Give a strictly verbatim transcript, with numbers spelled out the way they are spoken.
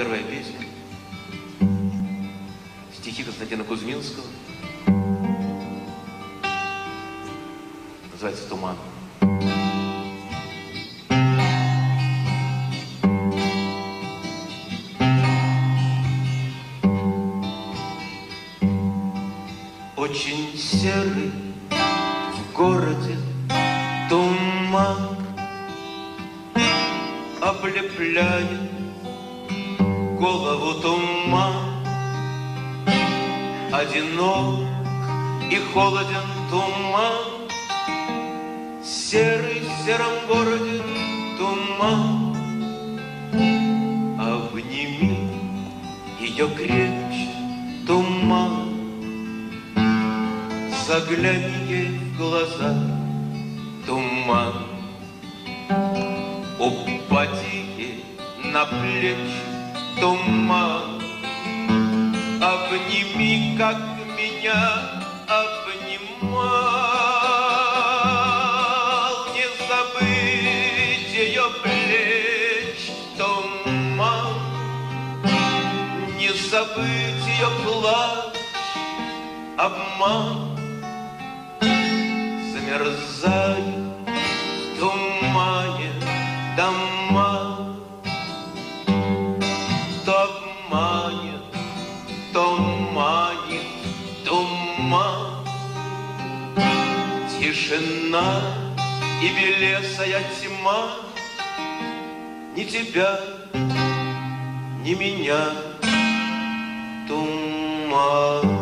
первая песня. Стихи Константина Кузьминского. Называется «Туман». Очень серый в городе туман облепляет голову туман. Одинок и холоден туман, серый в сером городе туман. Обними ее крепче, туман, заглянь ей в глаза, туман. Упади ей на плечи, туман. Обними, как меня обнимал. Не забыть ее плеч, туман. Не забыть ее плач, обман. Замерзаю в тумане дома. То обманет, то манит туман. Тишина и белесая тьма. Ни тебя, ни меня, туман.